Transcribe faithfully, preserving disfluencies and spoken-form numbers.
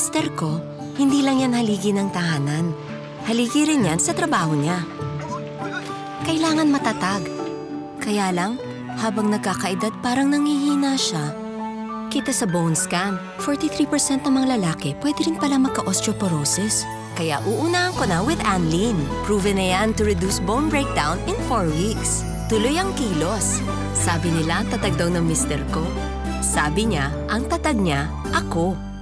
mister ko, hindi lang yan haligi ng tahanan. Haligi rin yan sa trabaho niya. Kailangan matatag. Kaya lang, habang nagkakaedad parang nangihina siya. Kita sa bone scan, forty-three percent ng mga lalaki pwede rin pala magka-osteoporosis. Kaya uunahan ko na with Anlene. Proven na yan to reduce bone breakdown in four weeks. Tuloy ang kilos. Sabi nila ang tatag daw ng mister ko. Sabi niya, ang tatag niya, ako.